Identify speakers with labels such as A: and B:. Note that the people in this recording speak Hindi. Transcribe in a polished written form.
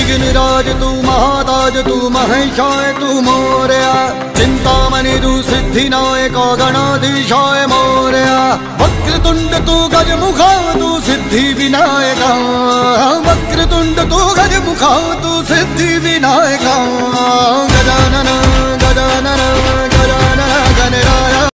A: विघ्नराज तू महाताज तू महेशाय तू मोरया। चिंतामणि तू सिद्धिनायक गणाधीशाय मोरया। वक्रतुंड तू गजमुखा तू सिद्धि विनायका। वक्रतुंड तू गजमुखा तू सिद्धि विनायका।